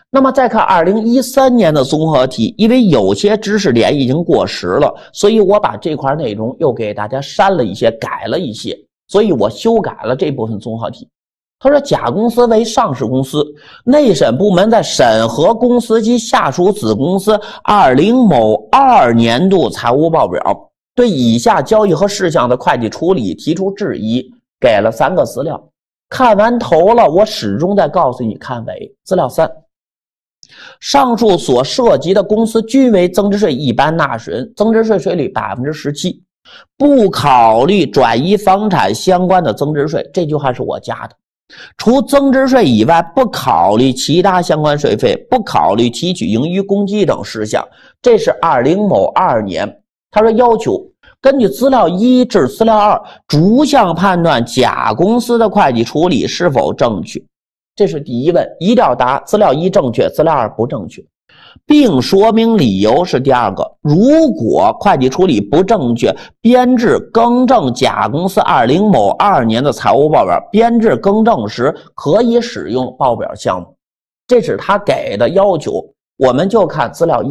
那么再看2013年的综合题，因为有些知识点已经过时了，所以我把这块内容又给大家删了一些，改了一些，所以我修改了这部分综合题。他说甲公司为上市公司，内审部门在审核公司及下属子公司20某2年度财务报表，对以下交易和事项的会计处理提出质疑，给了3个资料。看完头了，我始终在告诉你看尾。资料3，上述所涉及的公司均为增值税一般纳税人，增值税税率 17%， 不考虑转移房产相关的增值税。这句话是我加的。除增值税以外，不考虑其他相关税费，不考虑提取盈余公积等事项。这是20某2年。他说要求根据资料1至资料2逐项判断甲公司的会计处理是否正确。这是第一问，一定要答资料1正确，资料2不正确，并说明理由是第二个。如果会计处理不正确，编制更正甲公司20某2年的财务报表，编制更正时可以使用报表项目。这是他给的要求，我们就看资料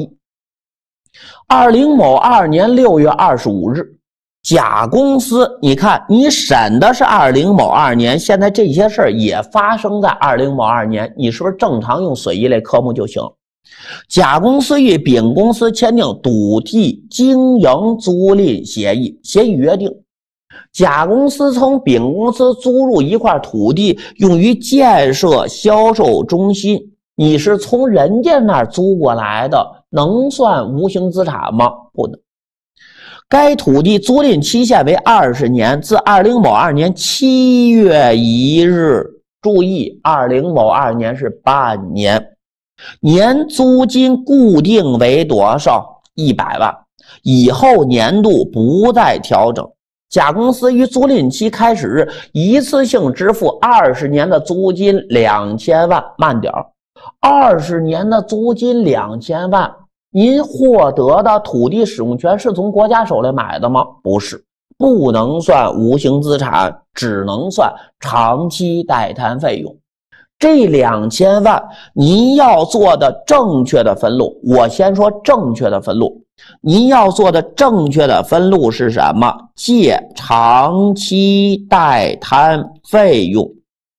1。20某2年6月25日，甲公司，你看你审的是20某2年，现在这些事儿也发生在20某2年，你是不是正常用损益类科目就行？甲公司与丙公司签订土地经营租赁协议，协议约定甲公司从丙公司租入一块土地用于建设销售中心，你是从人家那儿租过来的，能算无形资产吗？不能。该土地租赁期限为20年，自20某2年7月1日，注意20某2年是半年，年租金固定为多少？100万，以后年度不再调整。甲公司于租赁期开始日一次性支付20年的租金2000万，慢点，20年的租金2000万，您获得的土地使用权是从国家手里买的吗？不是，不能算无形资产，只能算长期待摊费用。这2000万您要做的正确的分录，我先说正确的分录，您要做的正确的分录是什么？借长期待摊费用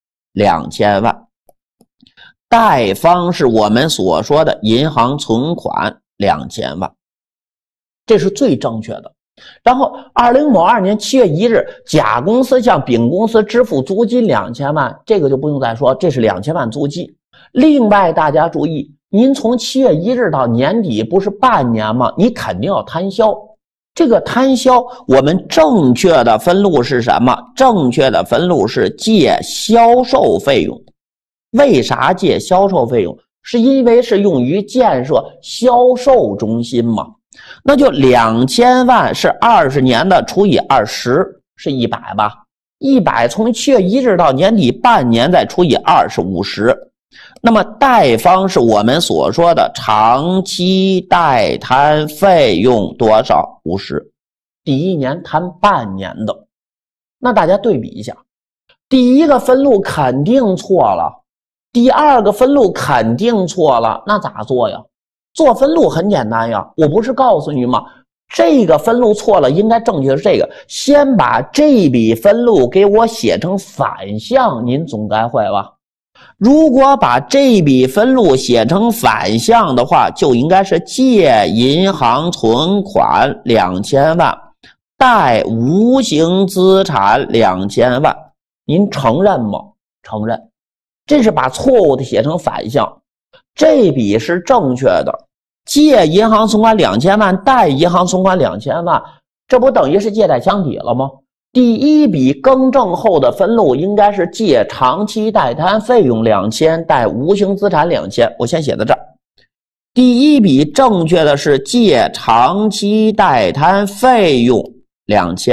2000万，贷方是我们所说的银行存款2000万，这是最正确的。然后20某2年7月1日，甲公司向丙公司支付租金2000万，这个就不用再说，这是2000万租金。另外大家注意，您从7月1日到年底不是半年吗？你肯定要摊销。这个摊销我们正确的分录是什么？正确的分录是借销售费用。为啥借销售费用？是因为是用于建设销售中心嘛。那就2000万是20年的除以20是100吧，100从7月1日到年底半年再除以2是50。那么贷方是我们所说的长期待摊费用多少？50。第一年摊半年的。那大家对比一下，第一个分录肯定错了，第二个分录肯定错了，那咋做呀？做分录很简单呀，我不是告诉你吗？这个分录错了，应该正确的是这个。先把这笔分录给我写成反向，您总该会吧？如果把这笔分录写成反向的话，就应该是借银行存款2000万，贷无形资产2000万。您承认吗？承认。这是把错误的写成反向，这笔是正确的。借银行存款2000万，贷银行存款2000万，这不等于是借贷相抵了吗？第一笔更正后的分录应该是借长期待摊费用2000，贷无形资产2000。我先写在这儿。第一笔正确的是借长期待摊费用2000，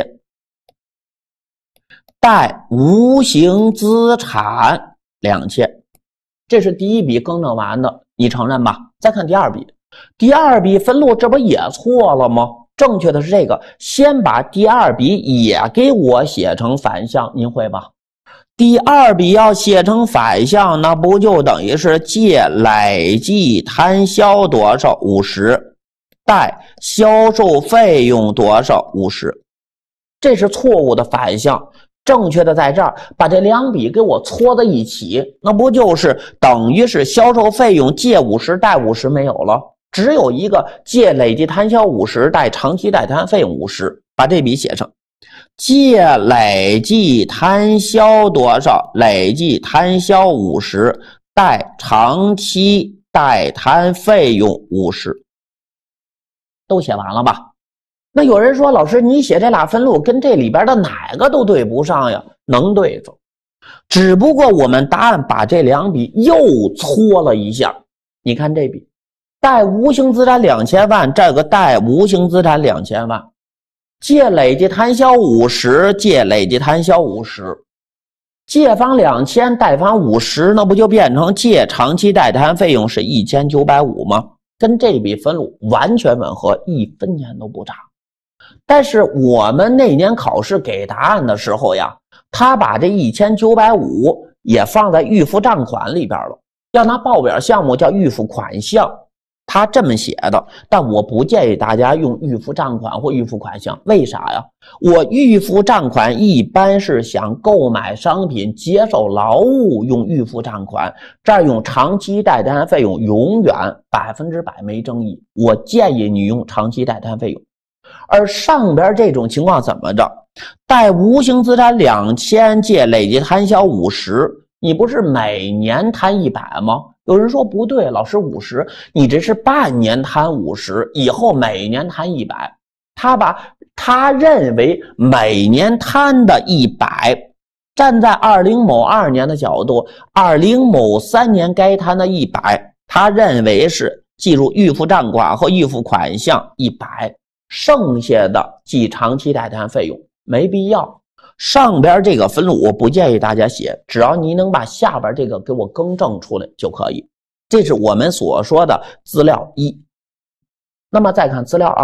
贷无形资产2000，这是第一笔更正完的，你承认吧？再看第二笔，第二笔分录这不也错了吗？正确的是这个，先把第二笔也给我写成反向，您会吧？ 第二笔要写成反项，那不就等于是借累计摊销多少50，贷销售费用多少50。这是错误的反项，正确的在这儿，把这两笔给我搓在一起，那不就是等于是销售费用借50贷50没有了，只有一个借累计摊销50贷长期贷摊费用50，把这笔写上。借累计摊销多少？累计摊销50，贷长期贷摊费用50。都写完了吧？那有人说，老师，你写这俩分录跟这里边的哪个都对不上呀？能对上，只不过我们答案把这两笔又搓了一下。你看这笔，贷无形资产2000万，这个贷无形资产2000万。借累计摊销50，借累计摊销50，借方2000，贷方50，那不就变成借长期贷摊费用是1950吗？跟这笔分录完全吻合，1分钱都不差。但是我们那年考试给答案的时候呀，他把这1950也放在预付账款里边了，要拿报表项目叫预付款项。他这么写的，但我不建议大家用预付账款或预付款项。为啥呀？我预付账款一般是想购买商品接受劳务用预付账款，这儿用长期贷摊费用永远100%没争议，我建议你用长期贷摊费用。而上边这种情况怎么着？贷无形资产2000，借累计摊销50，你不是每年摊100吗？有人说不对，老师50，你这是半年摊50，以后每年摊100。他认为每年摊的100，站在20某2年的角度，20某3年该摊的100，他认为是记住预付账款和预付款项100，剩下的记长期贷摊费用，没必要。上边这个分录我不建议大家写，只要你能把下边这个给我更正出来就可以。这是我们所说的资料1。那么再看资料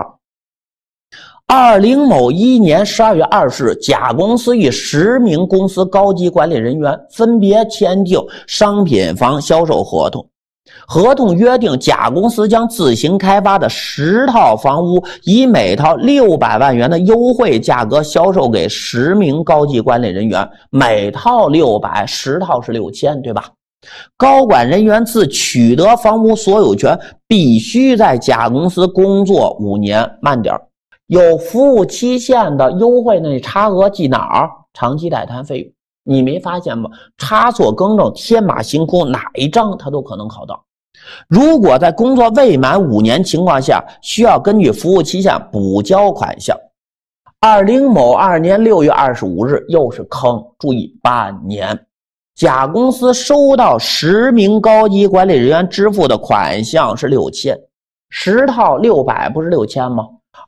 2。20某1年12月20日，甲公司与10名公司高级管理人员分别签订商品房销售合同。合同约定，甲公司将自行开发的10套房屋以每套600万元的优惠价格销售给10名高级管理人员，每套600，10套是6000，对吧？高管人员自取得房屋所有权，必须在甲公司工作5年。慢点，有服务期限的优惠那差额记哪儿？长期贷摊费用。你没发现吗？差错更正，天马行空，哪一章它都可能考到。如果在工作未满5年情况下，需要根据服务期限补交款项。20某2年6月25日又是坑，注意半年。甲公司收到10名高级管理人员支付的款项是6000，10套600不是6000吗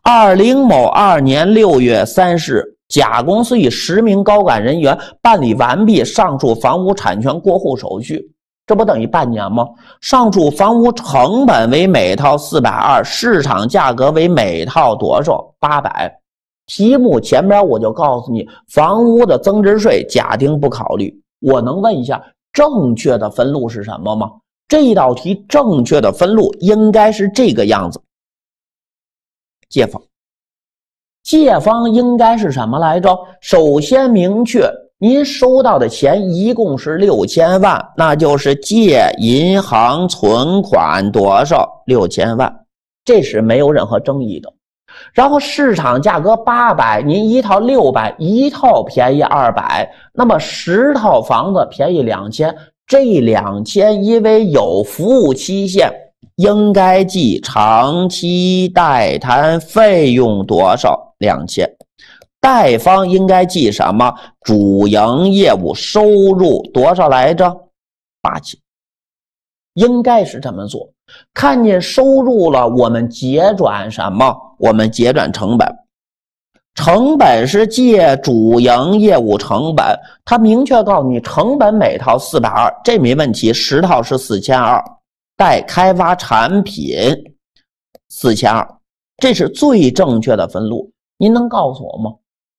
？20某2年6月30日，甲公司与10名高管人员办理完毕上述房屋产权过户手续，这不等于半年吗？上述房屋成本为每套420，市场价格为每套多少？800。题目前边我就告诉你，房屋的增值税甲丁不考虑。我能问一下正确的分录是什么吗？这道题正确的分录应该是这个样子。借方，借方应该是什么来着？首先明确您收到的钱一共是6000万，那就是借银行存款多少？6000万，这是没有任何争议的。然后市场价格800，您一套600，一套便宜200，那么10套房子便宜2000，这2000因为有服务期限，应该记长期贷摊费用多少？2000。贷方应该记什么？主营业务收入多少来着？8000。应该是这么做。看见收入了，我们结转什么？我们结转成本。成本是借主营业务成本，它明确告诉你成本每套420，这没问题，10套是4200，待开发产品4200，这是最正确的分录。您能告诉我吗？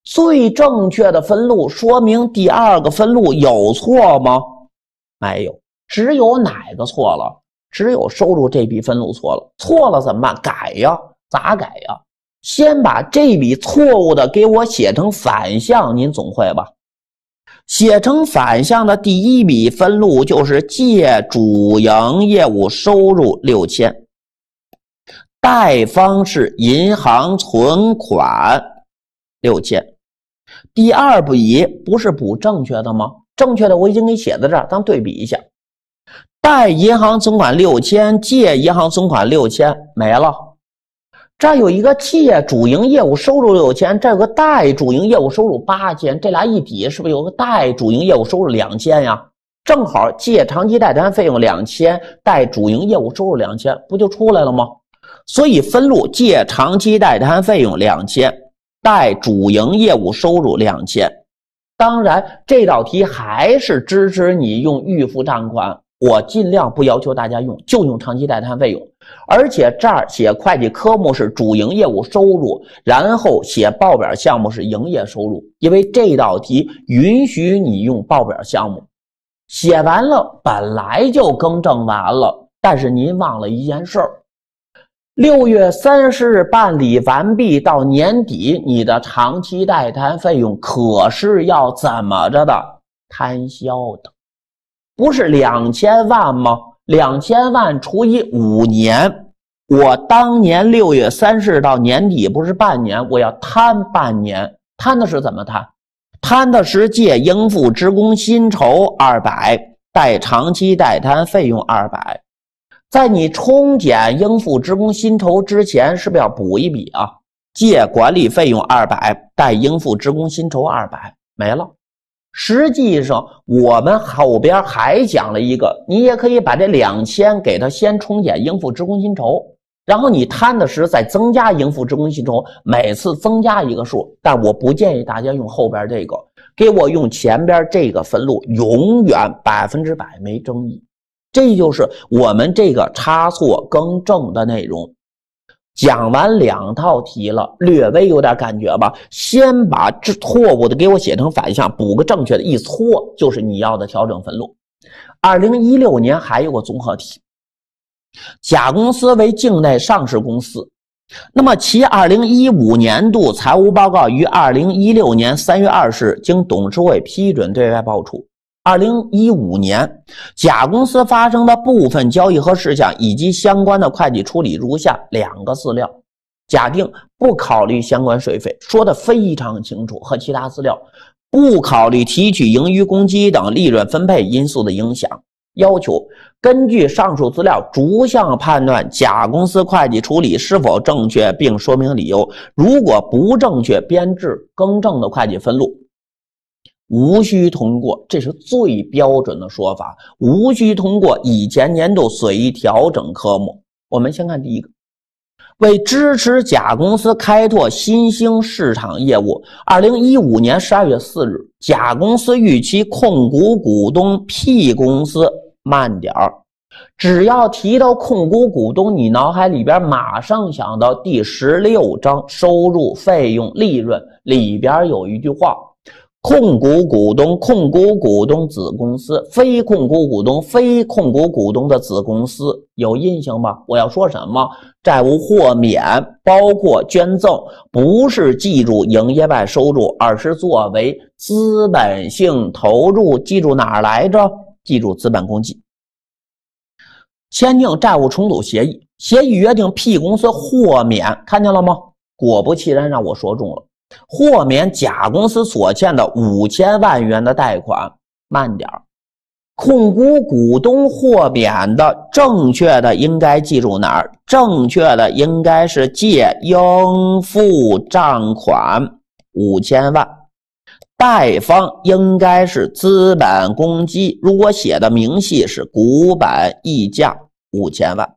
最正确的分录，说明第二个分录有错吗？没有，只有哪个错了？只有收入这笔分录错了。错了怎么办？改呀，咋改呀？先把这笔错误的给我写成反项，您总会吧？写成反项的第一笔分录就是借主营业务收入6000，贷方是银行存款6000。第二笔不是补正确的吗？正确的我已经给写在这儿，咱对比一下。贷银行存款6000，借银行存款6000，没了。这儿有一个借主营业务收入6000，这有个贷主营业务收入8000，这俩一抵是不是有个贷主营业务收入2000呀？正好借长期贷单费用2000，贷主营业务收入2000，不就出来了吗？所以分录借长期贷单费用2000，贷主营业务收入2000。当然这道题还是支持你用预付账款，我尽量不要求大家用，就用长期贷单费用。而且这儿写会计科目是主营业务收入，然后写报表项目是营业收入，因为这道题允许你用报表项目。写完了本来就更正完了，但是您忘了一件事儿，6月30日办理完毕，到年底你的长期贷单费用可是要怎么着的？摊销的。不是2000万吗？2000万除以5年，我当年6月30日到年底不是半年，我要摊半年。摊的是怎么摊？摊的是借应付职工薪酬200，贷长期贷单费用200。在你冲减应付职工薪酬之前，是不是要补一笔啊？借管理费用200，贷应付职工薪酬200，没了。实际上我们后边还讲了一个，你也可以把这2000给它先冲减应付职工薪酬，然后你摊的时再增加应付职工薪酬，每次增加一个数。但我不建议大家用后边这个，给我用前边这个分录，永远100%没争议。这就是我们这个差错更正的内容。讲完2套题了，略微有点感觉吧？先把这错误的给我写成反项，补个正确的，一搓就是你要的调整分录。2016年还有个综合题，甲公司为境内上市公司，那么其2015年度财务报告于2016年3月20日经董事会批准对外报出。2015年甲公司发生的部分交易和事项以及相关的会计处理如下2个资料。假定不考虑相关税费，说的非常清楚，和其他资料不考虑提取盈余公积等利润分配因素的影响，要求根据上述资料逐项判断甲公司会计处理是否正确，并说明理由。如果不正确，编制更正的会计分录无需通过，这是最标准的说法，无需通过以前年度随调整科目。我们先看第一个，为支持甲公司开拓新兴市场业务，2015年12月4日，甲公司预期控股股东 P 公司慢点儿。只要提到控股股东，你脑海里边马上想到第16章收入、费用、利润里边有一句话，控股股东、控股股东子公司、非控股股东、非控股股东的子公司，有印象吧？我要说什么？债务豁免包括捐赠，不是计入营业外收入，而是作为资本性投入。记住哪儿来着？记住资本公积。签订债务重组协议，协议约定 P 公司豁免，看见了吗？果不其然，让我说中了。豁免甲公司所欠的5000万元的贷款，慢点儿。控股股东豁免的正确的应该记住哪儿？正确的应该是借应付账款5000万，贷方应该是资本公积，如果写的明细是股本溢价5000万，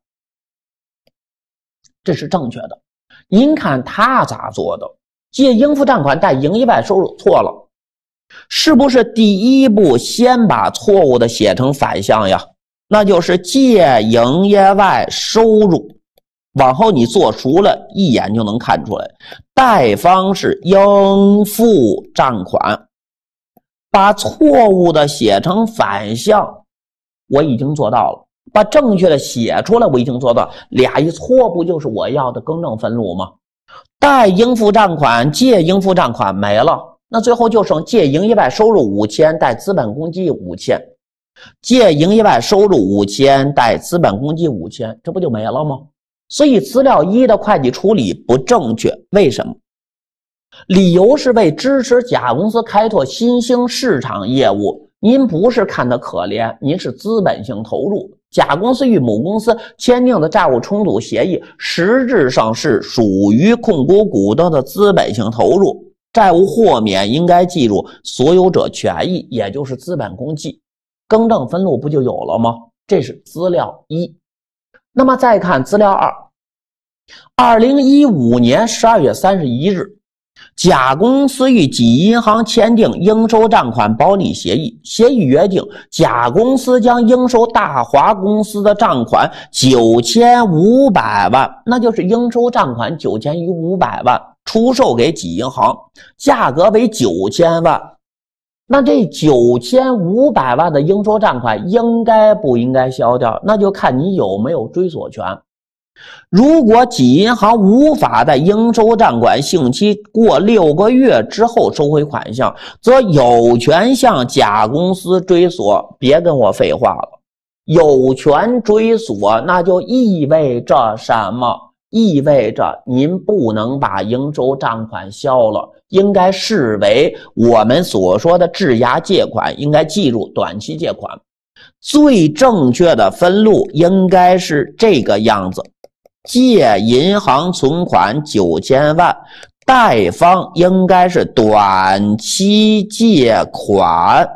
这是正确的。您看他咋做的？借应付账款贷营业外收入，错了，是不是第一步先把错误的写成反项呀？那就是借营业外收入往后你做熟了，一眼就能看出来。贷方是应付账款，把错误的写成反向，我已经做到了；把正确的写出来，我已经做到。俩一错，不就是我要的更正分录吗？贷应付账款、借应付账款没了，那最后就剩借营业外收入5000，贷资本公积5000。借营业外收入5000，贷资本公积5000，这不就没了吗？所以资料一的会计处理不正确，为什么？理由是为支持甲公司开拓新兴市场业务，您不是看它可怜，您是资本性投入。甲公司与母公司签订的债务冲突协议，实质上是属于控股股东的资本性投入，债务豁免应该计入所有者权益，也就是资本公积。更正分录不就有了吗？这是资料一。那么再看资料二，2015年12月31日，甲公司与己银行签订应收账款保理协议，协议约定甲公司将应收大华公司的账款9500万，那就是应收账款9500万，出售给己银行，价格为9000万。那这9500万的应收账款应该不应该销掉？那就看你有没有追索权。如果己银行无法在应收账款性期过6个月之后收回款项，则有权向甲公司追索。别跟我废话了，有权追索，那就意味着什么？意味着您不能把应收账款销了，应该视为我们所说的质押借款，应该计入短期借款。最正确的分录应该是这个样子：借银行存款9000万，贷方应该是短期借款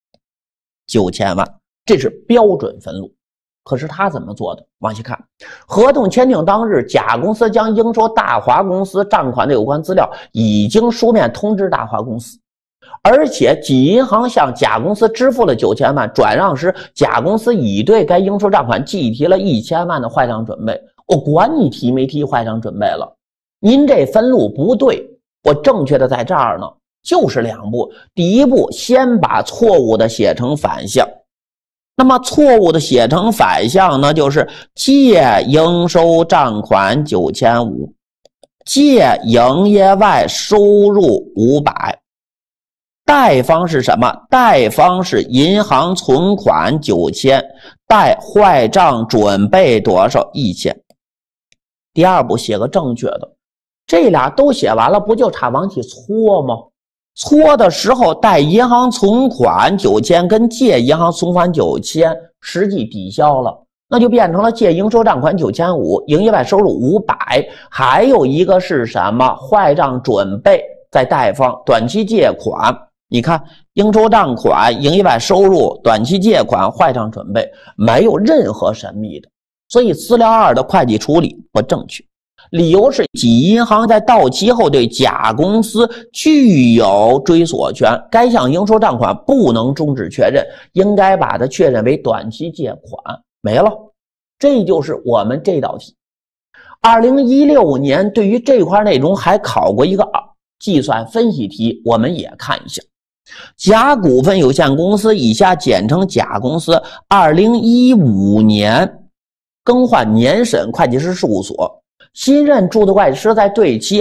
9000万，这是标准分录。可是他怎么做的？往下看，合同签订当日，甲公司将应收大华公司账款的有关资料已经书面通知大华公司，而且己银行向甲公司支付了9000万，转让时甲公司已对该应收账款计提了1000万的坏账准备。我管你提没提坏账准备了，您这分录不对，我正确的在这儿呢，就是2步。第一步，先把错误的写成反向。那么错误的写成反向呢，就是借应收账款9500，借营业外收入500。贷方是什么？贷方是银行存款9000，贷坏账准备多少？1000。第二步写个正确的，这俩都写完了，不就差往起搓吗？搓的时候贷银行存款9000跟借银行存款9000实际抵消了，那就变成了借应收账款9500，营业外收入500，还有一个是什么？坏账准备在贷方，短期借款。你看应收账款、营业外收入、短期借款、坏账准备，没有任何神秘的，所以资料2的会计处理不正确。理由是己银行在到期后对甲公司具有追索权，该项应收账款不能终止确认，应该把它确认为短期借款。没了，这就是我们这道题。2016年对于这块内容还考过一个计算分析题，我们也看一下。甲股份有限公司以下简称甲公司2015年更换年审会计师事务所，新任注册会计师在对其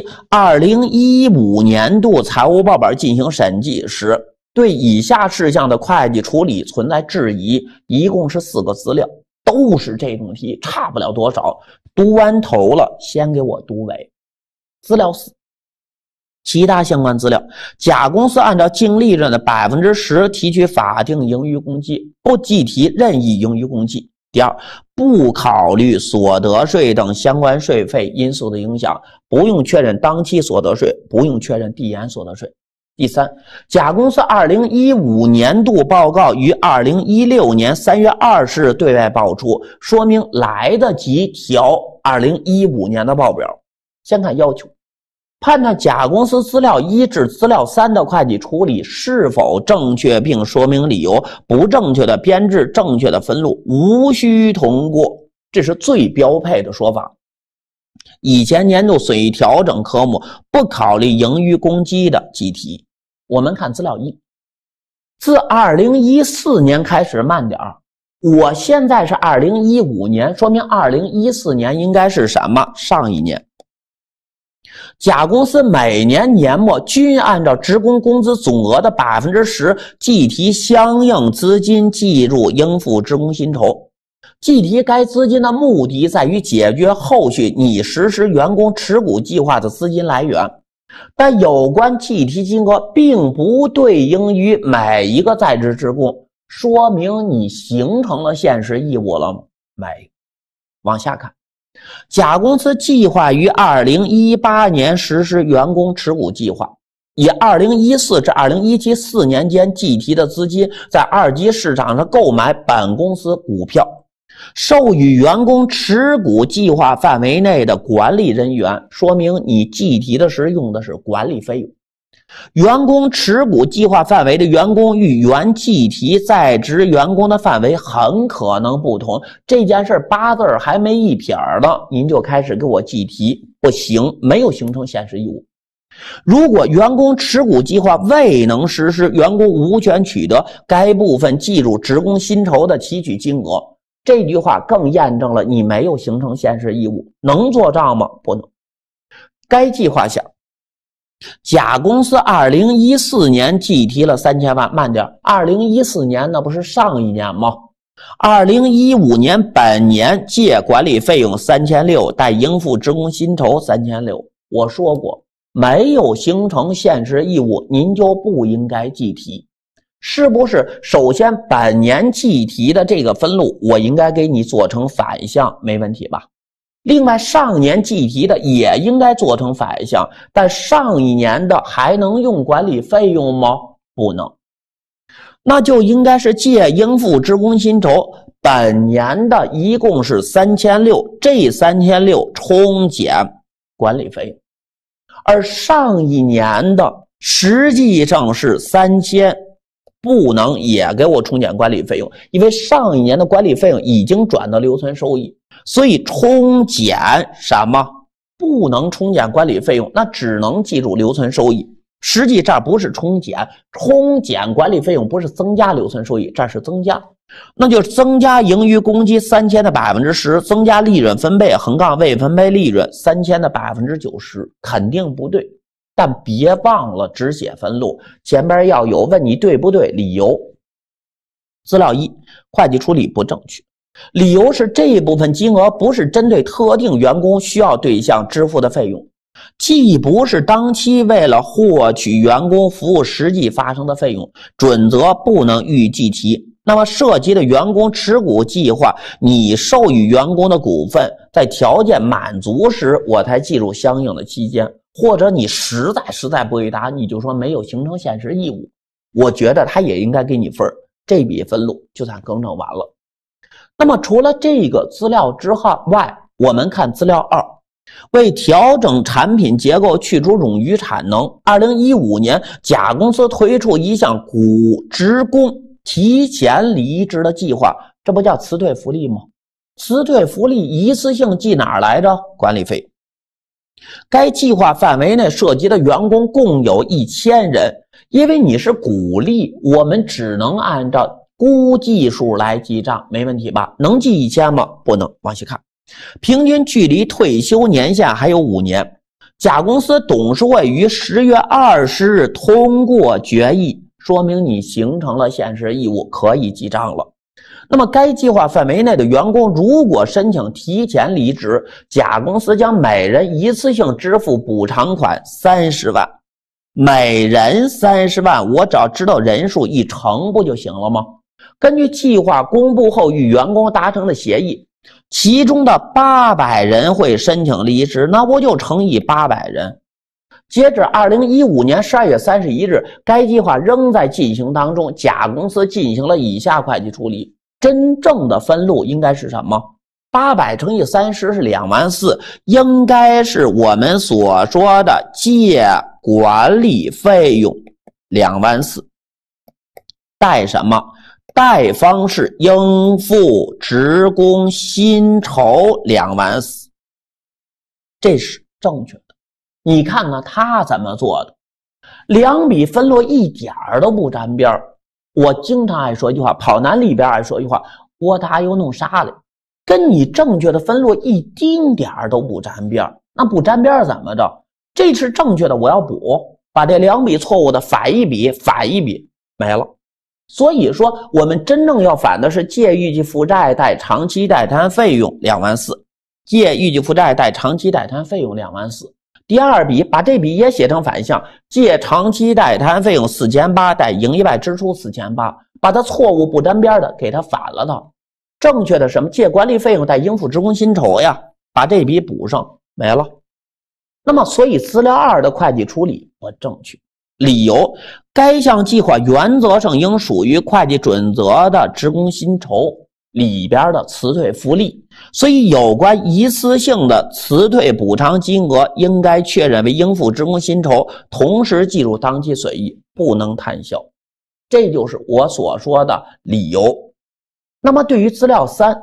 2015年度财务报表进行审计时，对以下事项的会计处理存在质疑，一共是4个资料，都是这种题，差不了多少。读完头了，先给我读尾。资料4，其他相关资料，甲公司按照净利润的10%提取法定盈余公积，不计提任意盈余公积。第二，不考虑所得税等相关税费因素的影响，不用确认当期所得税，不用确认递延所得税。第三，甲公司2015年度报告于2016年3月20日对外报出，说明来得及调2015年的报表。先看要求，判断甲公司资料1至资料3的会计处理是否正确并说明理由，不正确的编制，正确的分录，无需通过。这是最标配的说法。 以前年度损益调整科目不考虑盈余公积的计提。我们看资料一，自2014年开始慢点儿，我现在是2015年，说明2014年应该是什么？上一年。甲公司每年年末均按照职工工资总额的 10% 计提相应资金计入应付职工薪酬。计提该资金的目的在于解决后续拟实施员工持股计划的资金来源，但有关计提金额并不对应于每一个在职职工，说明你形成了现实义务了吗？没。往下看，甲公司计划于2018年实施员工持股计划，以2014至2017 4年间计提的资金在二级市场上购买本公司股票，授予员工持股计划范围内的管理人员，说明你计提的时用的是管理费用。员工持股计划范围的员工与原计提在职员工的范围很可能不同，这件事8字还没一撇呢，您就开始给我计提，不行，没有形成现实义务。如果员工持股计划未能实施，员工无权取得该部分计入职工薪酬的提取金额，这句话更验证了你没有形成现实义务。能做账吗？不能。该计划下，甲公司2014年计提了3000万，慢点，2014年那不是上一年吗？2015年本年借管理费用3600，待应付职工薪酬3600。我说过，没有形成现实义务，您就不应该计提。是不是首先本年计提的这个分录我应该给你做成反项，没问题吧？另外上年计提的也应该做成反项，但上一年的还能用管理费用吗？不能。那就应该是借应付职工薪酬，本年的一共是3600，这3600冲减管理费用，而上一年的实际上是3000，不能也给我冲减管理费用，因为上一年的管理费用已经转到留存收益，所以冲减什么？不能冲减管理费用，那只能记住留存收益。实际这不是冲减，冲减管理费用不是增加留存收益，这是增加，那就是增加盈余公积3000的 10%， 增加利润分配横杠未分配利润3000的 90%， 肯定不对。但别忘了只写分录，前边要有问你对不对理由。资料一，会计处理不正确。理由是这部分金额不是针对特定员工需要对象支付的费用，既不是当期为了获取员工服务实际发生的费用，准则不能予以计提。那么涉及的员工持股计划，你授予员工的股份在条件满足时我才计入相应的期间，或者你实在不回答，你就说没有形成现实义务，我觉得他也应该给你分，这笔分录就算更正完了。那么除了这个资料之外，我们看资料二，为调整产品结构去除冗余产能，2015年甲公司推出一项职工提前离职的计划，这不叫辞退福利吗？辞退福利一次性计哪儿来着？管理费。该计划范围内涉及的员工共有1000人，因为你是鼓励，我们只能按照估计数来记账，没问题吧？能记1000吗？不能。往下看，平均距离退休年限还有5年。甲公司董事会于10月20日通过决议，说明你形成了现实义务，可以记账了。那么该计划范围内的员工如果申请提前离职，甲公司将每人一次性支付补偿款30万，每人30万，我只要知道人数一乘不就行了吗？根据计划公布后与员工达成的协议，其中的800人会申请离职，那我就乘以800人。截止2015年12月31日，该计划仍在进行当中，甲公司进行了以下会计处理。真正的分录应该是什么？800乘以30是24000，应该是我们所说的借管理费用24000，贷什么？贷方是应付职工薪酬24000。 这是正确的。你看看他怎么做的，两笔分录一点都不沾边儿。我经常爱说一句话，跑男里边爱说一句话，我打又弄啥嘞？跟你正确的分录一丁点儿都不沾边儿。那不沾边儿怎么着？这是正确的，我要补，把这两笔错误的反一笔，没了。所以说我们真正要反的是借预计负债贷长期贷摊费用2万4，借预计负债贷长期贷摊费用2万4。第二笔把这笔也写成反向，借长期贷摊费用4800贷营业外支出4800，把它错误不沾边的给它反了的。正确的什么？借管理费用贷应付职工薪酬呀，把这笔补上，没了。那么所以资料2的会计处理不正确，理由该项计划原则上应属于会计准则的职工薪酬里边的辞退福利，所以有关一次性的辞退补偿金额应该确认为应付职工薪酬，同时计入当期损益，不能摊销。这就是我所说的理由。那么对于资料3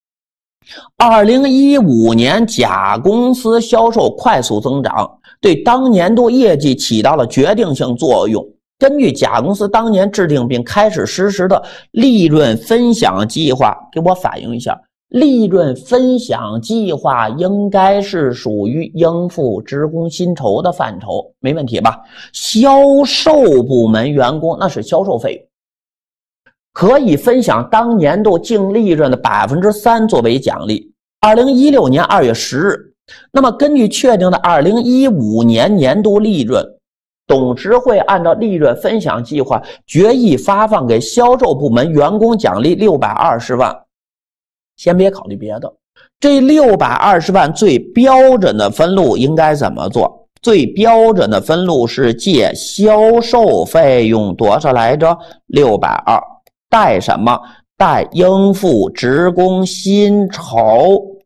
2015年甲公司销售快速增长，对当年度业绩起到了决定性作用。根据甲公司当年制定并开始实施的利润分享计划，给我反映一下，利润分享计划应该是属于应付职工薪酬的范畴，没问题吧？销售部门员工那是销售费用，可以分享当年度净利润的 3% 作为奖励。2016年2月10日，那么根据确定的2015年年度利润，董事会按照利润分享计划决议发放给销售部门员工奖励620万。先别考虑别的，这620万最标准的分录应该怎么做？最标准的分录是借销售费用多少来着？620，贷什么？贷应付职工薪酬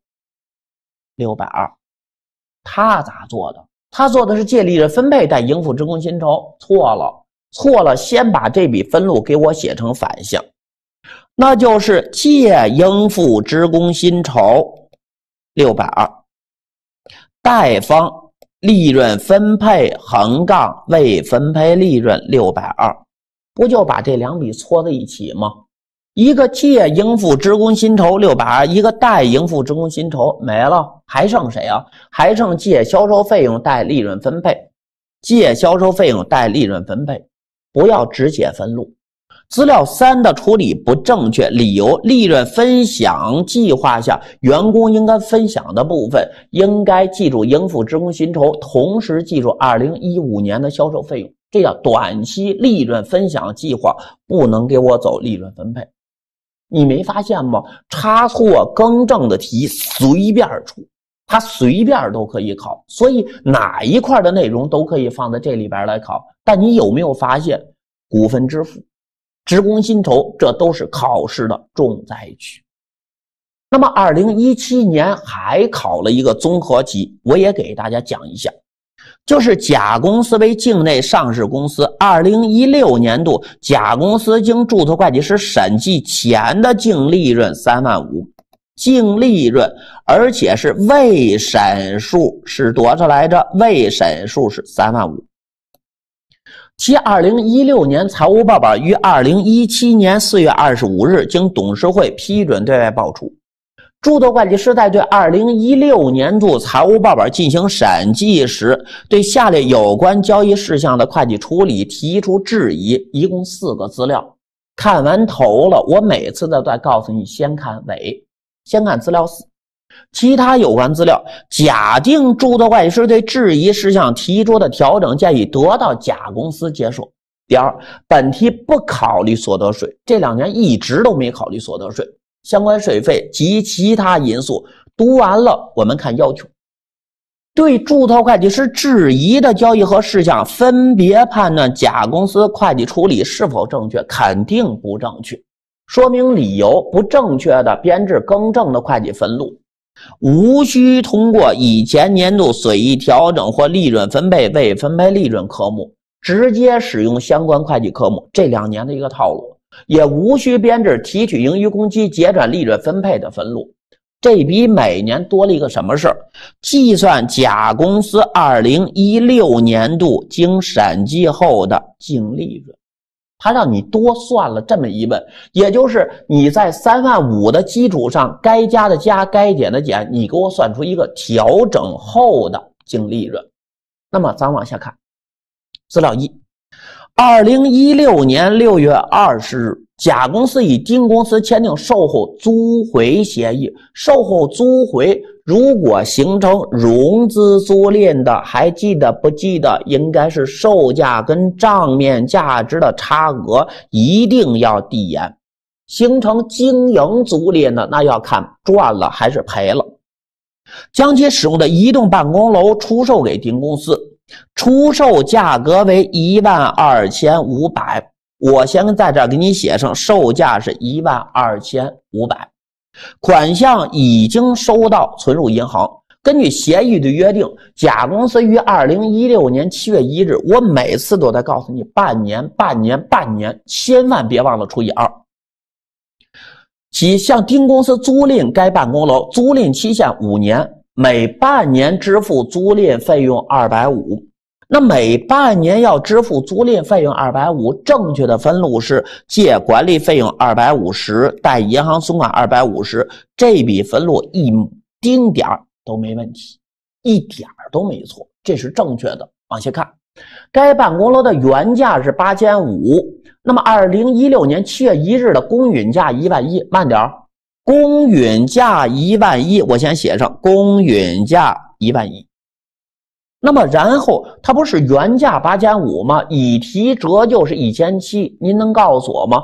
620。他咋做的？他做的是借利润分配贷应付职工薪酬，错了，先把这笔分录给我写成反向，那就是借应付职工薪酬620，贷方利润分配横杠未分配利润620，不就把这两笔搓在一起吗？一个借应付职工薪酬620，一个贷应付职工薪酬，没了，还剩谁啊？还剩借销售费用贷利润分配，借销售费用贷利润分配，不要只写分录。资料3的处理不正确，理由利润分享计划下员工应该分享的部分应该记住应付职工薪酬，同时记住2015年的销售费用，这叫短期利润分享计划，不能给我走利润分配。你没发现吗？差错更正的题随便出，它随便都可以考，所以哪一块的内容都可以放在这里边来考。但你有没有发现股份支付、职工薪酬，这都是考试的重灾区。那么2017年还考了一个综合题，我也给大家讲一下，就是甲公司为境内上市公司，2016年度甲公司经注册会计师审计前的净利润3万5，净利润，而且是未审数是多少来着？未审数是3万5。其2016年财务报表于2017年4月25日经董事会批准对外报出。注册会计师在对2016年度财务报表进行审计时，对下列有关交易事项的会计处理提出质疑，一共4个资料。看完头了，我每次都在告诉你先看尾，先看资料4。其他有关资料，假定注册会计师对质疑事项提出的调整建议得到甲公司接受。第二，本题不考虑所得税，这2年一直都没考虑所得税、相关税费及其他因素。读完了，我们看要求。对注册会计师质疑的交易和事项，分别判断甲公司会计处理是否正确，肯定不正确。说明理由不正确的编制更正的会计分录，无需通过以前年度损益调整或利润分配未分配利润科目，直接使用相关会计科目，这2年的一个套路。也无需编制提取盈余公积结转利润分配的分录， 这笔每年多了一个什么事儿？计算甲公司2016年度经审计后的净利润。他让你多算了这么一问，也就是你在35000的基础上，该加的加，该减的减，你给我算出一个调整后的净利润。那么咱往下看，资料一，2016年6月20日，甲公司与丁公司签订售后租回协议。售后租回如果形成融资租赁的，还记得不记得？应该是售价跟账面价值的差额一定要递延。形成经营租赁的，那要看赚了还是赔了。将其使用的移动办公楼出售给丁公司，出售价格为12500。我先在这儿给你写上，售价是12500，款项已经收到，存入银行。根据协议的约定，甲公司于2016年7月1日，我每次都在告诉你半年，千万别忘了除以2。其向丁公司租赁该办公楼，租赁期限5年，每半年支付租赁费用250。那每半年要支付租赁费用250，正确的分录是借管理费用250，贷银行存款250，这笔分录一丁点儿都没问题，一点儿都没错，这是正确的。往下看，该办公楼的原价是8500，那么2016年7月1日的公允价11000，慢点儿，公允价11000，我先写上公允价11000。那么然后它不是原价8500吗？已提折旧是1700，您能告诉我吗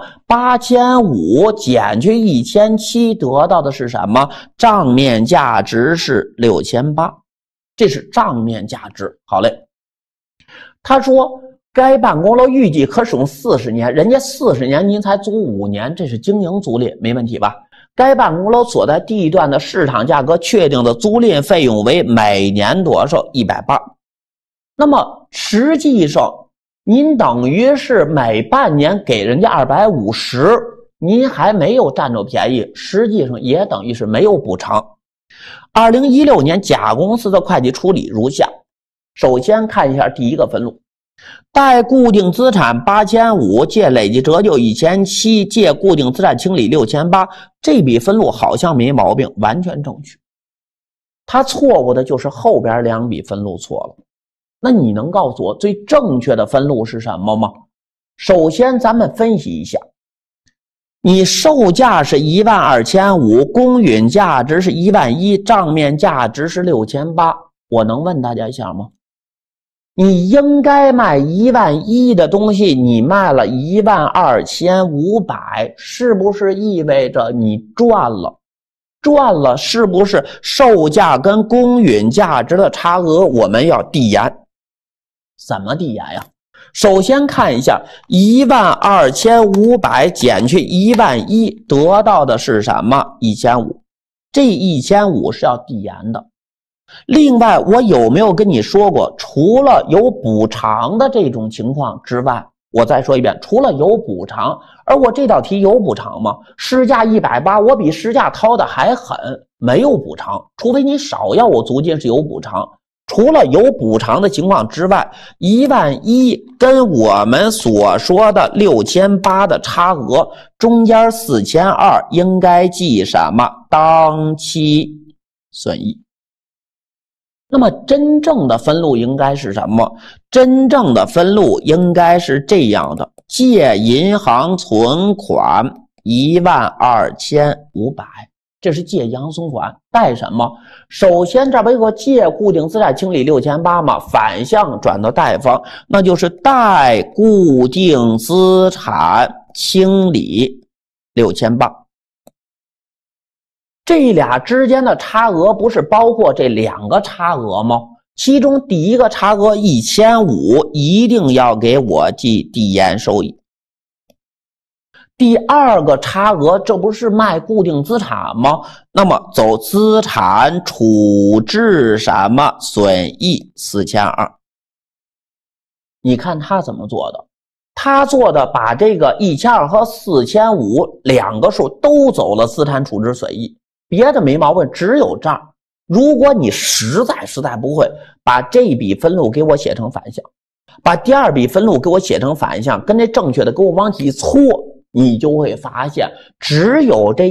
？8500减去1700得到的是什么？账面价值是6800，这是账面价值。好嘞，他说该办公楼预计可使用40年，人家40年您才租5年，这是经营租赁，没问题吧？该办公楼所在地段的市场价格确定的租赁费用为每年多少？180。那么实际上您等于是每半年给人家250，您还没有占着便宜，实际上也等于是没有补偿。2016年甲公司的会计处理如下。首先看一下第一个分录，贷固定资产8500，借累计折旧1700，借固定资产清理6800，这笔分录好像没毛病，完全正确。他错误的就是后边2笔分录错了。那你能告诉我最正确的分录是什么吗？首先咱们分析一下，你售价是12500，公允价值是11000，账面价值是6800，我能问大家一下吗？你应该卖11000的东西，你卖了12500，是不是意味着你赚了？赚了，是不是售价跟公允价值的差额我们要递延？怎么递延呀？首先看一下12500减去11000得到的是什么？1500，这1500是要递延的。另外我有没有跟你说过，除了有补偿的这种情况之外，我再说一遍，除了有补偿，而我这道题有补偿吗？市价180，我比市价掏的还狠，没有补偿，除非你少要我租金是有补偿。除了有补偿的情况之外，11000跟我们所说的6800的差额中间4200应该记什么？当期损益。那么真正的分录应该是什么？真正的分录应该是这样的，借银行存款12500，这是借银行存款，贷什么？首先这不有个借固定资产清理6800吗？反向转到贷方，那就是贷固定资产清理6800。这俩之间的差额不是包括这2个差额吗？其中第一个差额1500一定要给我记递延收益。第二个差额这不是卖固定资产吗？那么走资产处置什么损益4200。你看他怎么做的？他做的把这个1200和4500两个数都走了资产处置损益。 别的没毛病，只有这儿。如果你实在不会，把这笔分录给我写成反向，把第二笔分录给我写成反向，跟这正确的给我往起搓，你就会发现只有这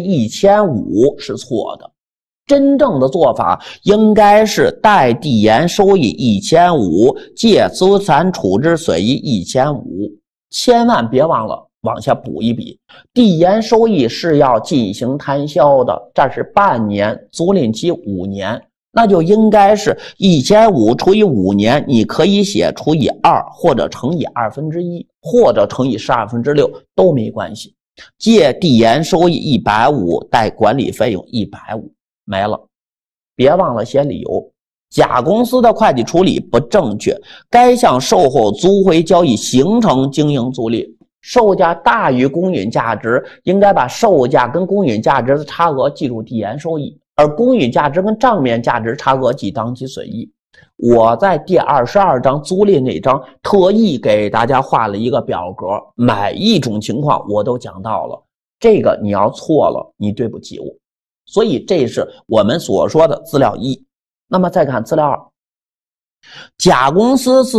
1500是错的。真正的做法应该是贷递延收益1500，借资产处置损益1500，千万别忘了往下补一笔。递延收益是要进行摊销的，这是半年，租赁期5年，那就应该是1500除以5年，你可以写除以2，或者乘以1/2，或者乘以12/6都没关系。借递延收益150，贷管理费用150，没了。别忘了写理由。甲公司的会计处理不正确，该项售后租回交易形成经营租赁，售价大于公允价值，应该把售价跟公允价值的差额计入递延收益，而公允价值跟账面价值差额记当期损益。我在第22章租赁那章特意给大家画了一个表格，每一种情况我都讲到了，这个你要错了，你对不起我。所以这是我们所说的资料1。那么再看资料2，甲公司自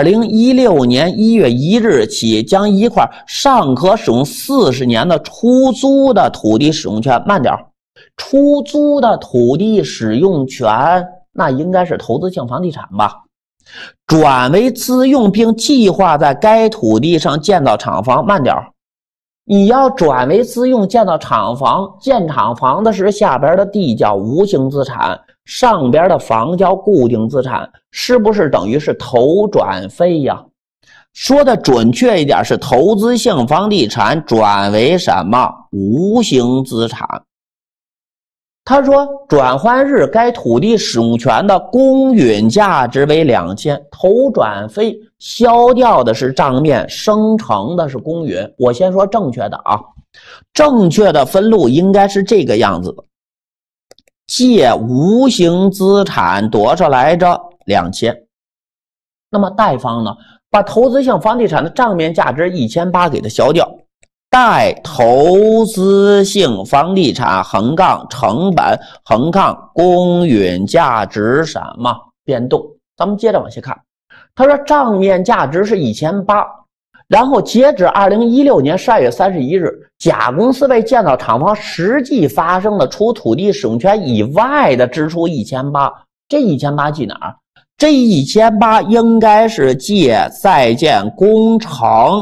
2016年1月1日起，将一块尚可使用40年的出租的土地使用权，慢点，出租的土地使用权那应该是投资性房地产吧，转为自用并计划在该土地上建造厂房，慢点，你要转为自用建造厂房，建厂房的是下边的地叫无形资产，上边的房叫固定资产，是不是等于是投转非呀？说的准确一点是投资性房地产转为什么？无形资产。他说转换日该土地使用权的公允价值为2000，投转非消掉的是账面，生成的是公允。我先说正确的啊，正确的分录应该是这个样子的，借无形资产多少来着？2000。那么贷方呢，把投资性房地产的账面价值1800给它消掉，贷投资性房地产横杠成本横杠公允价值什么变动。咱们接着往下看，他说账面价值是1800，然后截止2016年12月31日，甲公司为建造厂房实际发生的除土地使用权以外的支出1800，这1800记哪儿？这1800应该是借在建工程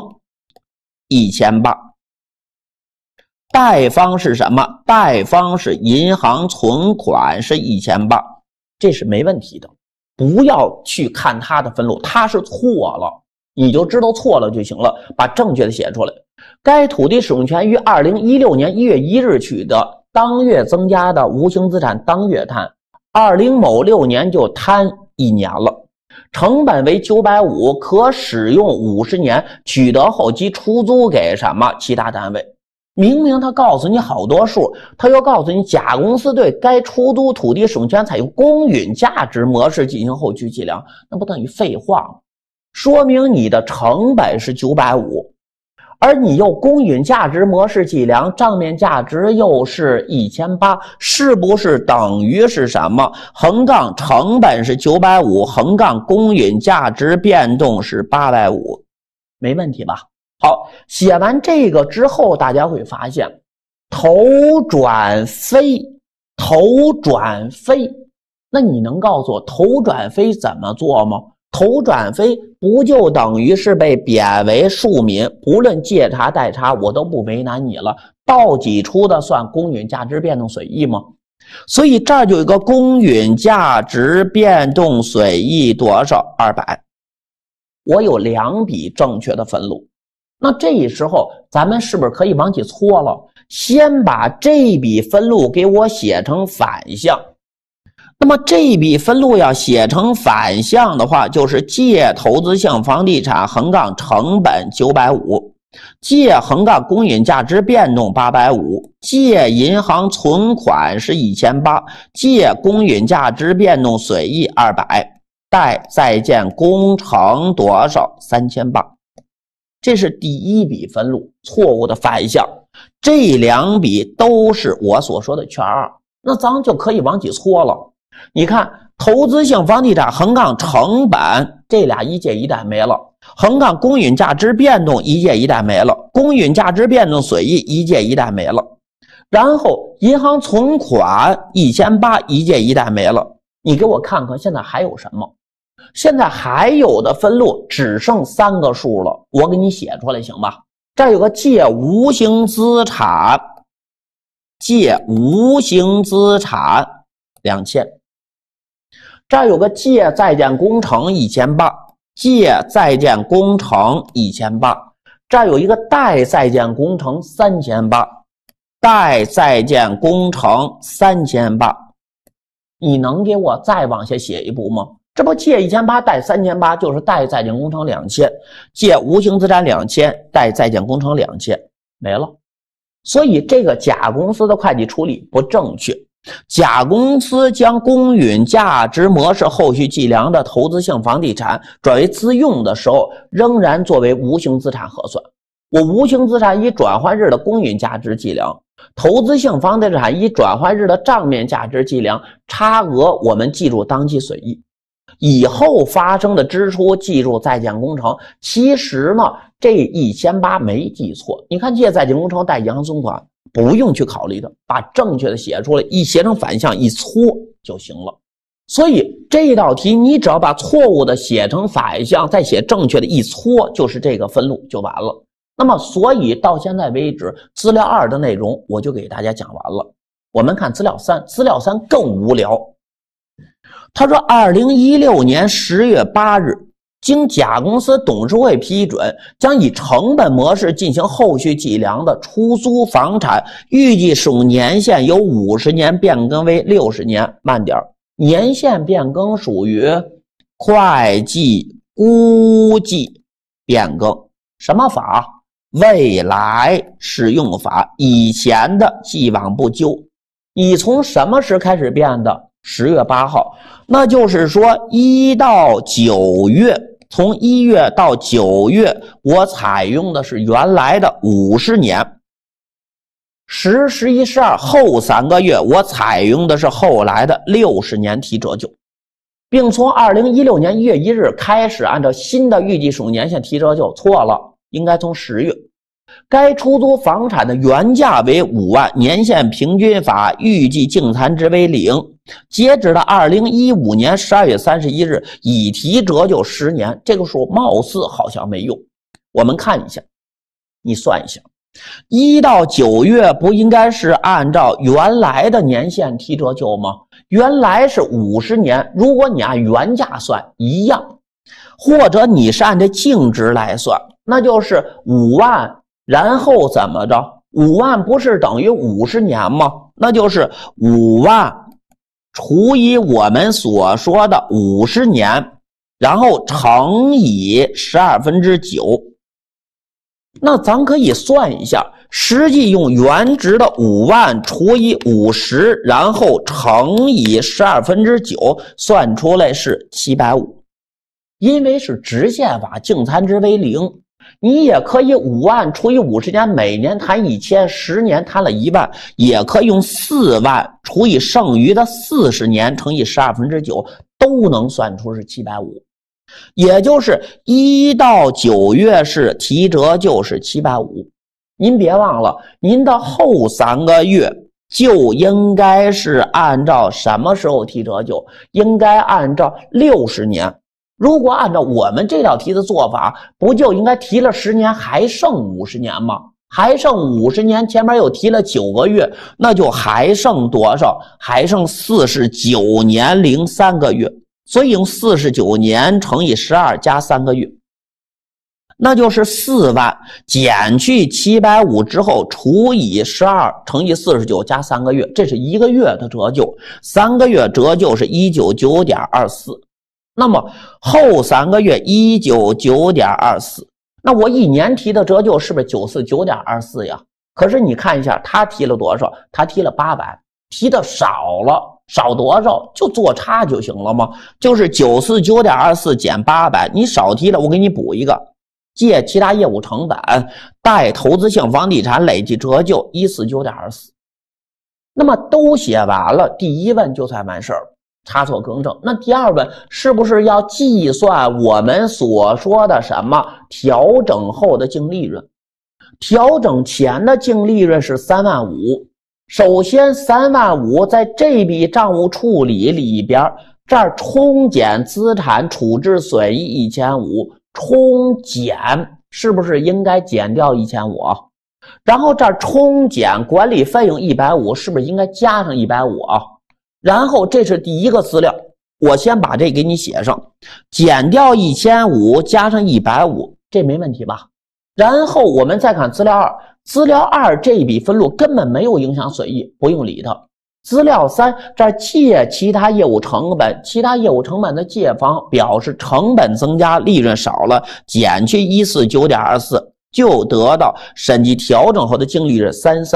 1800。贷方是什么？贷方是银行存款是1800，这是没问题的。不要去看他的分录，他是错了，你就知道错了就行了，把正确的写出来。该土地使用权于2016年1月1日取得，当月增加的无形资产当月摊，20某6年就摊1年了。成本为950，可使用50年，取得后即出租给什么？其他单位。明明他告诉你好多数，他又告诉你甲公司对该出租土地使用权采用公允价值模式进行后期计量，那不等于废话吗？说明你的成本是950，而你又公允价值模式计量，账面价值又是1800，是不是等于是什么？横杠成本是950，横杠公允价值变动是850，没问题吧？好，写完这个之后，大家会发现投转非，那你能告诉我投转非怎么做吗？投转非不就等于是被贬为庶民，不论借差代差我都不为难你了，到几出的算公允价值变动损益吗？所以这儿就有一个公允价值变动损益多少？200。我有2笔正确的分录，那这时候咱们是不是可以往起搓了？先把这笔分录给我写成反向。那么这笔分录要写成反向的话，就是借投资性房地产横杠成本950，借横杠公允价值变动850，借银行存款是1800，借公允价值变动损益200，贷在建工程多少？3800。这是第一笔分录错误的反向，这2笔都是我所说的圈2。 那咱就可以往起搓了。你看，投资性房地产横杠成本这俩一借一贷没了，横杠公允价值变动一借一贷没了，公允价值变动损益一借一贷没了，然后银行存款1800一借一贷没了。你给我看看现在还有什么？现在还有的分录只剩3个数了，我给你写出来行吧？这儿有个借无形资产，借无形资产2000，这儿有个借在建工程1800，借在建工程1800，这儿有一个贷在建工程3800，贷在建工程3800，你能给我再往下写一步吗？这不借1800贷3800就是贷在建工程2000，借无形资产2000，贷在建工程2000，没了。所以这个甲公司的会计处理不正确。甲公司将公允价值模式后续计量的投资性房地产转为自用的时候，仍然作为无形资产核算。我无形资产以转换日的公允价值计量，投资性房地产以转换日的账面价值计量，差额我们记住当期损益。以后发生的支出记住在建工程，其实呢这1800没记错。你看借在建工程贷银行存款不用去考虑的，把正确的写出来，一写成反向一搓就行了。所以这道题你只要把错误的写成反向，再写正确的一搓，就是这个分录就完了。那么所以到现在为止，资料2的内容我就给大家讲完了。我们看资料3，资料3更无聊。他说2016年10月8日，经甲公司董事会批准，将以成本模式进行后续计量的出租房产，预计使用年限由50年变更为60年。慢点，年限变更属于会计估计变更，什么法？未来适用法，以前的既往不咎。你从什么时开始变的？10月8号，那就是说1到9月，从1月到9月，我采用的是原来的50年。10、11、12后3个月，我采用的是后来的60年提折旧，并从2016年1月1日开始按照新的预计使用年限提折旧。错了，应该从10月。该出租房产的原价为5万，年限平均法预计净残值为0，截止到2015年12月31日，已提折旧10年。这个数貌似好像没用，我们看一下，你算一下，1到9月不应该是按照原来的年限提折旧吗？原来是50年，如果你按原价算一样，或者你是按这净值来算，那就是5万，然后怎么着？5万不是等于50年吗？那就是5万除以我们所说的50年，然后乘以9/12。那咱可以算一下，实际用原值的5万除以50，然后乘以9/12，算出来是750。因为是直线法，净残值为0。你也可以5万除以50年，每年摊1000，10年摊了1万，也可以用4万除以剩余的40年乘以9/12，都能算出是750。也就是1到9月是提折旧是750。您别忘了，您的后3个月就应该是按照什么时候提折旧？应该按照60年。如果按照我们这道题的做法，不就应该提了10年，还剩50年吗？还剩50年，前面又提了9个月，那就还剩多少？还剩49年零3个月。所以用49年乘以12加3个月，那就是4万减去750之后除以12乘以49加3个月，这是1个月的折旧，3个月折旧是199.24。那么后3个月199.24，那我1年提的折旧是不是949.24呀？可是你看一下他提了多少？他提了800，提的少了，少多少就做差就行了吗？就是949.24减800，你少提了我给你补一个，借其他业务成本，贷投资性房地产累计折旧149.24。 那么都写完了，第一问就算完事儿，差错更正。那第二问是不是要计算我们所说的什么调整后的净利润？调整前的净利润是3万5，首先3万5在这笔账务处理里边，这儿冲减资产处置损益1500，冲减是不是应该减掉1500？然后这儿冲减管理费用150，是不是应该加上150啊？然后这是第一个资料，我先把这给你写上，减掉1500加上150，这没问题吧？然后我们再看资料2，资料2这笔分录根本没有影响损益，不用理它。资料3这儿借其他业务成本，其他业务成本的借方表示成本增加，利润少了，减去149.24，就得到审计调整后的净利润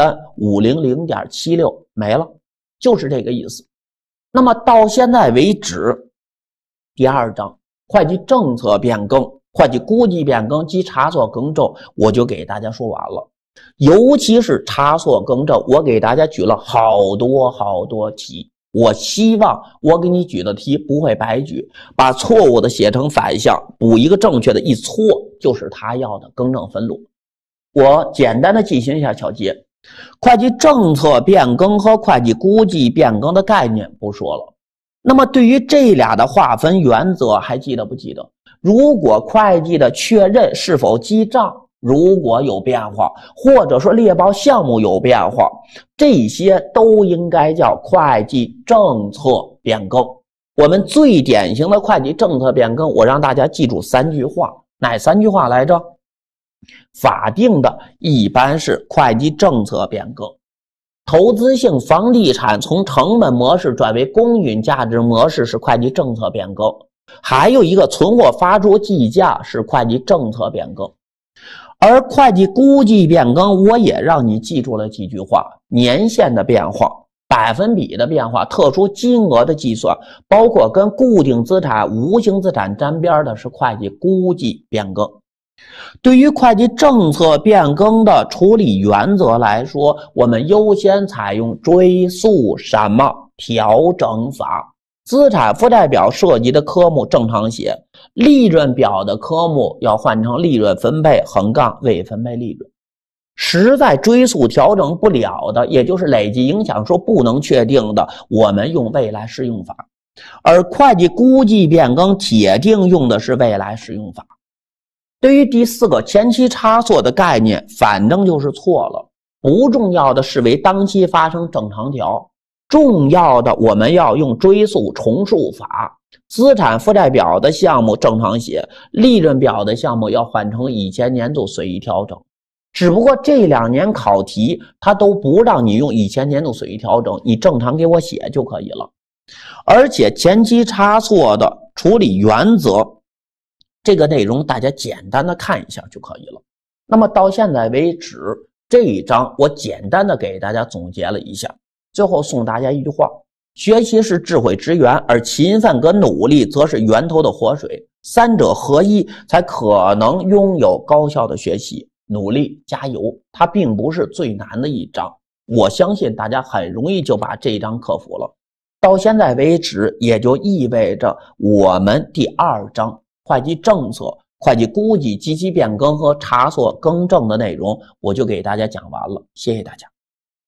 33500.76，没了，就是这个意思。那么到现在为止，第二章会计政策变更、会计估计变更及差错更正，我就给大家说完了。尤其是差错更正，我给大家举了好多题，我希望我给你举的题不会白举，把错误的写成反向，补一个正确的，一错就是他要的更正分录。我简单的进行一下小结，会计政策变更和会计估计变更的概念不说了。那么对于这俩的划分原则还记得不记得？如果会计的确认是否记账如果有变化，或者说猎报项目有变化，这些都应该叫会计政策变更。我们最典型的会计政策变更，我让大家记住3句话，哪3句话来着？法定的一般是会计政策变更，投资性房地产从成本模式转为公允价值模式是会计政策变更，还有一个存货发出计价是会计政策变更。而会计估计变更，我也让你记住了几句话：年限的变化、百分比的变化、特殊金额的计算，包括跟固定资产、无形资产沾边的是会计估计变更。对于会计政策变更的处理原则来说，我们优先采用追溯什么调整法。资产负债表涉及的科目正常写，利润表的科目要换成利润分配横杠未分配利润。实在追溯调整不了的，也就是累计影响说不能确定的，我们用未来适用法。而会计估计变更铁定用的是未来适用法。对于第4个前期差错的概念，反正就是错了，不重要的视为当期发生正常调，重要的我们要用追溯重述法。资产负债表的项目正常写，利润表的项目要换成以前年度随意调整。只不过这2年考题它都不让你用以前年度随意调整，你正常给我写就可以了。而且前期差错的处理原则这个内容大家简单的看一下就可以了。那么到现在为止，这一章我简单的给大家总结了一下，最后送大家一句话：学习是智慧之源，而勤奋跟努力则是源头的活水，三者合一才可能拥有高效的学习。努力加油，它并不是最难的一章，我相信大家很容易就把这一章克服了。到现在为止，也就意味着我们第2章会计政策、会计估计及其变更和差错更正的内容，我就给大家讲完了。谢谢大家。